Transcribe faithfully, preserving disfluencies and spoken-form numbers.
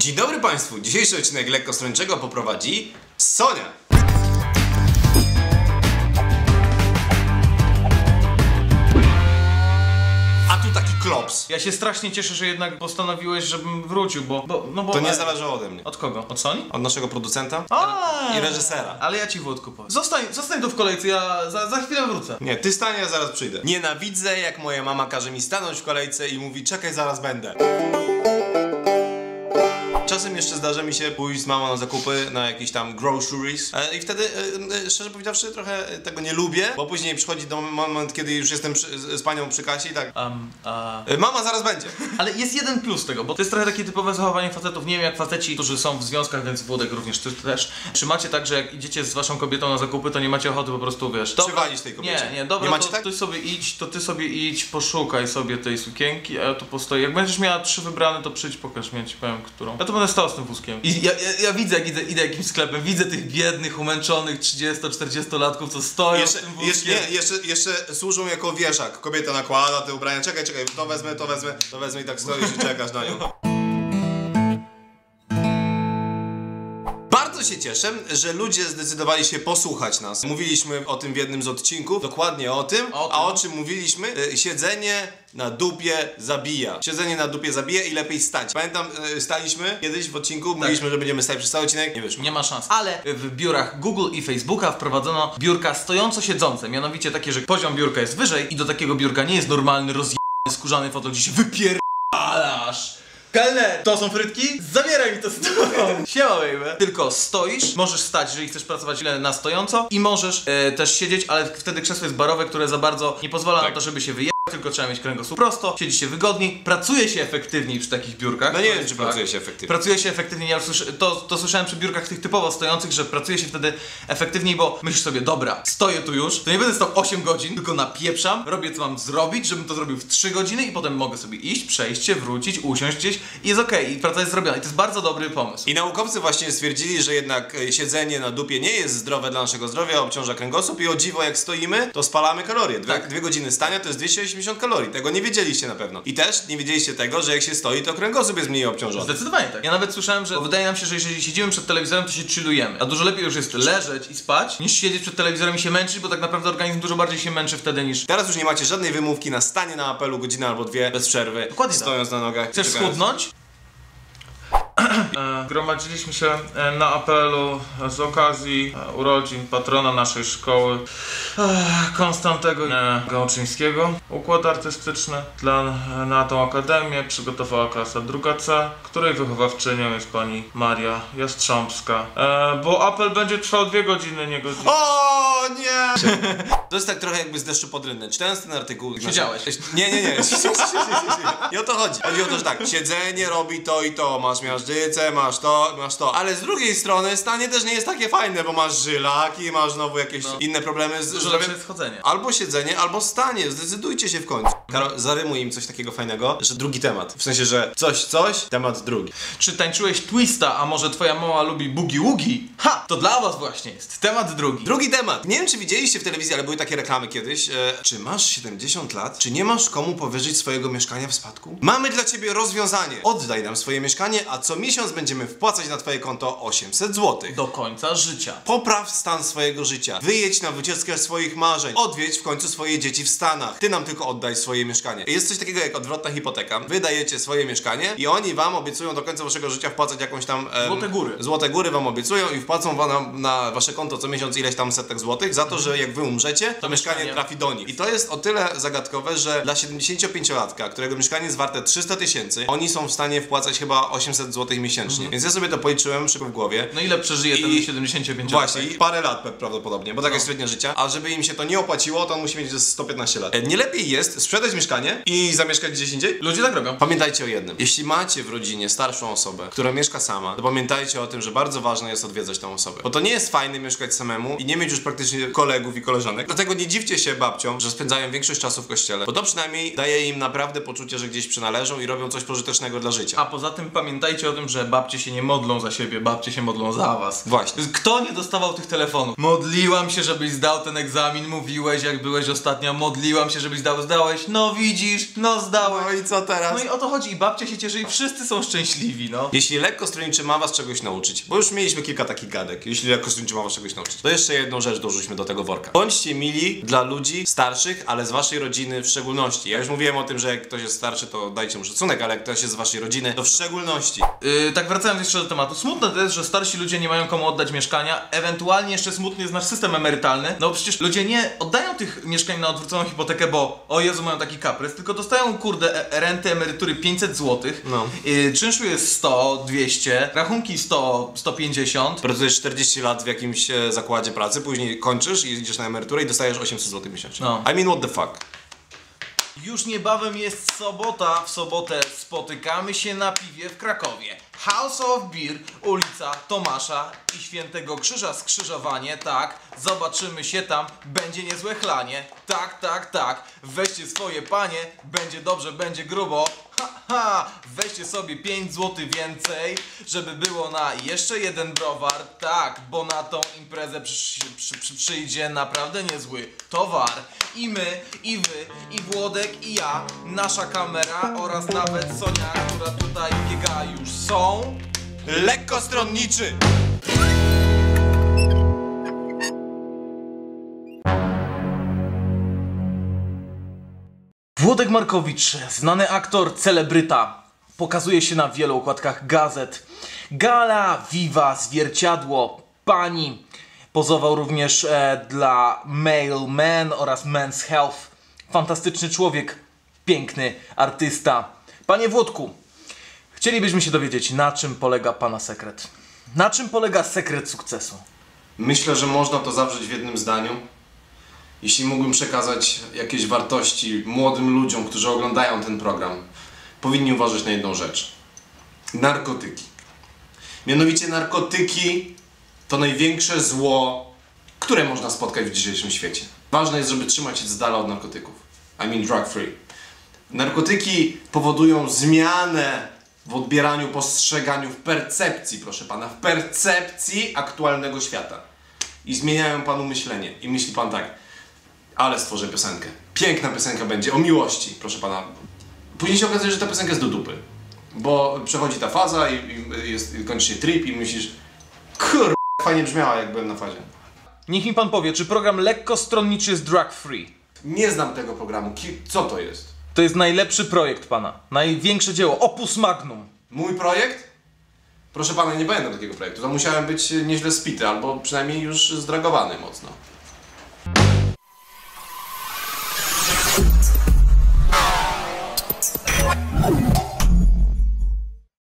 Dzień dobry Państwu, dzisiejszy odcinek Lekkostronniczego poprowadzi Sonia. A tu taki klops. Ja się strasznie cieszę, że jednak postanowiłeś, żebym wrócił, bo... bo no bo To nie zależało ode mnie. Od kogo? Od Sony? Od naszego producenta A, i reżysera. Ale ja ci wódku powiem. Zostań, zostań tu w kolejce, ja za, za chwilę wrócę. Nie, ty stań, ja zaraz przyjdę. Nienawidzę, jak moja mama każe mi stanąć w kolejce i mówi: czekaj, zaraz będę. Czasem jeszcze zdarza mi się pójść z mamą na zakupy, na jakieś tam groceries e, i wtedy, e, szczerze powiedziawszy, trochę tego nie lubię, bo później przychodzi do moment, kiedy już jestem przy, z panią przy kasie i tak Um, a... e, mama zaraz będzie. Ale jest jeden plus tego, bo to jest trochę takie typowe zachowanie facetów. Nie wiem jak faceci, którzy są w związkach, więc Włodek również, ty też. Czy macie tak, że jak idziecie z waszą kobietą na zakupy, to nie macie ochoty po prostu, wiesz... Przywalić tej kobiecie. Nie, nie, dobra, nie macie to tak? ty sobie idź, to ty sobie idź, poszukaj sobie tej sukienki, a ja tu postoję. Jak będziesz miała trzy wybrane, to przyjdź, pokaż mi, ja ci powiem, którą. Ja tu będę stał z tym wózkiem. I ja, ja, ja widzę, jak idę, idę jakimś sklepem, widzę tych biednych, umęczonych trzydziesto-czterdziestolatków, co stoją Jeszcze, z tym jeszcze, wózkiem. nie, jeszcze, jeszcze służą jako wieszak. Kobieta nakłada te ubrania, czekaj, czekaj, to wezmę, to wezmę, to wezmę i tak stoisz i czekasz na nią. Bardzo się cieszę, że ludzie zdecydowali się posłuchać nas. Mówiliśmy o tym w jednym z odcinków, dokładnie o tym, o tym. a o czym mówiliśmy? Y, siedzenie na dupie zabija. Siedzenie na dupie zabija i lepiej stać. Pamiętam, y, staliśmy kiedyś w odcinku, tak. Mówiliśmy, że będziemy stać przez cały odcinek, nie wyszło. Nie ma szans. Ale w biurach Google i Facebooka wprowadzono biurka stojąco-siedzące. Mianowicie takie, że poziom biurka jest wyżej i do takiego biurka nie jest normalny, rozjebany, skórzany fotel, gdzie się wypierdalasz. Kelner, to są frytki? Zabieraj mi to stąd! Siema baby. Tylko stoisz, możesz stać, jeżeli chcesz pracować na stojąco i możesz e, też siedzieć, ale wtedy krzesło jest barowe, które za bardzo nie pozwala tak. na to, żeby się wyjechać, tylko trzeba mieć kręgosłup prosto, siedzi się wygodniej, pracuje się efektywniej przy takich biurkach. No nie To wiem, jest czy tak. pracuje się efektywnie. Pracuje się efektywniej, ja słyszę, to, to słyszałem przy biurkach tych typowo stojących, że pracuje się wtedy efektywniej, bo myślisz sobie, dobra, stoję tu już, to nie będę stał osiem godzin, tylko napieprzam, robię co mam zrobić, żebym to zrobił w trzy godziny i potem mogę sobie iść, przejść się, wrócić, usiąść gdzieś i jest okej, okay, i praca jest zrobiona i to jest bardzo dobry pomysł. I naukowcy właśnie stwierdzili, że jednak siedzenie na dupie nie jest zdrowe dla naszego zdrowia, obciąża kręgosłup i o dziwo jak stoimy, to spalamy kalorie. Dwie, Tak. dwie godziny stania to jest dwieście osiemdziesiąt kalorii. Tego nie wiedzieliście na pewno. I też nie wiedzieliście tego, że jak się stoi, to kręgosłup jest mniej obciążony. Zdecydowanie tak. Ja nawet słyszałem, że wydaje nam się, że jeżeli siedzimy przed telewizorem, to się chillujemy. A dużo lepiej już jest leżeć i spać, niż siedzieć przed telewizorem i się męczyć, bo tak naprawdę organizm dużo bardziej się męczy wtedy niż... Teraz już nie macie żadnej wymówki na stanie na apelu godzinę albo dwie bez przerwy. Dokładnie stojąc tak. na nogach. Chcesz czekając. schudnąć? Gromadziliśmy się na apelu z okazji urodzin patrona naszej szkoły, Konstantego Gałczyńskiego. Układ artystyczny dla, na tą akademię przygotowała klasa druga C, której wychowawczynią jest pani Maria Jastrzębska. E, bo apel będzie trwał dwie godziny, nie godziny. O nie! To jest tak trochę jakby z deszczu pod rynnem. Czytając ten artykuł... Siedziałeś. Nie, nie, nie. I o to chodzi. Chodzi o to, że tak, siedzenie robi to i to. Masz miażdżycę, masz to, masz to. Ale z drugiej strony stanie też nie jest takie fajne, bo masz żylaki, masz znowu jakieś no. inne problemy z Dużo zdrowiem. lepsze jest chodzenie. Albo siedzenie, albo stanie. Zdecydujcie się w końcu. Karol, zarymuj im coś takiego fajnego, że drugi temat. W sensie, że coś, coś, temat drugi. Czy tańczyłeś twista, a może twoja mama lubi boogie-woogie? Ha! To dla was właśnie jest temat drugi. Drugi temat. Nie wiem, czy widzieliście w telewizji, ale były takie reklamy kiedyś. E, czy masz siedemdziesiąt lat? Czy nie masz komu powierzyć swojego mieszkania w spadku? Mamy dla ciebie rozwiązanie. Oddaj nam swoje mieszkanie, a co miesiąc będziemy wpłacać na twoje konto osiemset złotych. Do końca życia. Popraw stan swojego życia. Wyjedź na wycieczkę swoich marzeń. Odwiedź w końcu swoje dzieci w Stanach. Ty nam tylko oddaj swoje mieszkanie. Jest coś takiego jak odwrotna hipoteka. Wydajecie swoje mieszkanie i oni wam obiecują do końca waszego życia wpłacać jakąś tam... Em, Złote góry. Złote góry wam obiecują i wpłacą wam na, na wasze konto co miesiąc ileś tam setek złotych za to, że jak wy umrzecie, to, to mieszkanie, mieszkanie trafi do nich. I to jest o tyle zagadkowe, że dla siedemdziesięciopięciolatka, którego mieszkanie jest warte trzysta tysięcy, oni są w stanie wpłacać chyba osiemset złotych miesięcznie. Mhm. Więc ja sobie to policzyłem szybko w głowie. No ile przeżyje ten I... siedemdziesięciopięciolatek? Właśnie, i parę lat prawdopodobnie, bo taka no. jest średnia życia. A żeby im się to nie opłaciło, to on musi mieć sto piętnaście lat. Nie lepiej jest sprzedać mieszkanie i zamieszkać gdzieś indziej? Ludzie tak robią. Pamiętajcie o jednym. Jeśli macie w rodzinie starszą osobę, która mieszka sama, to pamiętajcie o tym, że bardzo ważne jest odwiedzać tę osobę. Bo to nie jest fajne mieszkać samemu i nie mieć już praktycznie kolegów i koleżanek. Dlatego nie dziwcie się babciom, że spędzają większość czasu w kościele, bo to przynajmniej daje im naprawdę poczucie, że gdzieś przynależą i robią coś pożytecznego dla życia. A poza tym pamiętajcie o tym, że babcie się nie modlą za siebie, babcie się modlą za was. Właśnie. Kto nie dostawał tych telefonów? Modliłam się, żebyś zdał ten egzamin, mówiłeś jak byłeś ostatnio, modliłam się, żebyś zdał, zdałeś? No No widzisz, no zdałem. No i co teraz? No i o to chodzi. I babcia się cieszy i wszyscy są szczęśliwi, no. Jeśli lekkostronniczy ma was czegoś nauczyć, bo już mieliśmy kilka takich gadek, jeśli lekkostronniczy ma was czegoś nauczyć, to jeszcze jedną rzecz dorzućmy do tego worka. Bądźcie mili dla ludzi starszych, ale z waszej rodziny w szczególności. Ja już mówiłem o tym, że jak ktoś jest starszy, to dajcie mu szacunek, ale jak ktoś jest z waszej rodziny, to w szczególności. Yy, tak wracając jeszcze do tematu. Smutne to jest, że starsi ludzie nie mają komu oddać mieszkania. Ewentualnie jeszcze smutny jest nasz system emerytalny. No przecież ludzie nie oddają tych mieszkań na odwróconą hipotekę, bo o Jezu, mają taki kaprys, tylko dostają kurde e renty, emerytury pięćset złotych. No. Yy, czynszu jest sto, dwieście, rachunki sto, sto pięćdziesiąt. Pracujesz czterdzieści lat w jakimś e, zakładzie pracy, później kończysz i idziesz na emeryturę i dostajesz osiemset złotych miesięcznie. No. I mean, what the fuck? Już niebawem jest sobota. W sobotę spotykamy się na piwie w Krakowie. House of Beer, ulica Tomasza i Świętego Krzyża, skrzyżowanie, tak. Zobaczymy się tam, będzie niezłe chlanie. Tak, tak, tak. Weźcie swoje panie, będzie dobrze, będzie grubo. Ha, ha. Weźcie sobie pięć złotych więcej, żeby było na jeszcze jeden browar. Tak, bo na tą imprezę przy, przy, przy, przyjdzie naprawdę niezły towar. I my, i wy, i Włodek, i ja, nasza kamera oraz nawet Sonia, która tutaj biega, już są Lekkostronniczy! Włodek Markowicz, znany aktor, celebryta, pokazuje się na wielu okładkach gazet. Gala, Viva, Zwierciadło, Pani. Pozował również e, dla Male Man oraz Men's Health. Fantastyczny człowiek, piękny artysta. Panie Włodku, chcielibyśmy się dowiedzieć, na czym polega Pana sekret. Na czym polega sekret sukcesu? Myślę, że można to zawrzeć w jednym zdaniu. Jeśli mógłbym przekazać jakieś wartości młodym ludziom, którzy oglądają ten program, powinni uważać na jedną rzecz. Narkotyki. Mianowicie narkotyki to największe zło, które można spotkać w dzisiejszym świecie. Ważne jest, żeby trzymać się z dala od narkotyków. I mean drug free. Narkotyki powodują zmianę w odbieraniu, postrzeganiu, w percepcji, proszę pana, w percepcji aktualnego świata. I zmieniają panu myślenie. I myśli pan tak, ale stworzę piosenkę. Piękna piosenka będzie o miłości, proszę pana. Później się okazuje, że ta piosenka jest do dupy. Bo przechodzi ta faza i, i jest, kończy się trip i myślisz, kur... fajnie brzmiała, jak byłem na fazie. Niech mi pan powie, czy program lekkostronniczy jest drug free? Nie znam tego programu. Ki... Co to jest? To jest najlepszy projekt pana. Największe dzieło. Opus magnum. Mój projekt? Proszę pana, nie pamiętam takiego projektu. To musiałem być nieźle spity, albo przynajmniej już zdragowany mocno.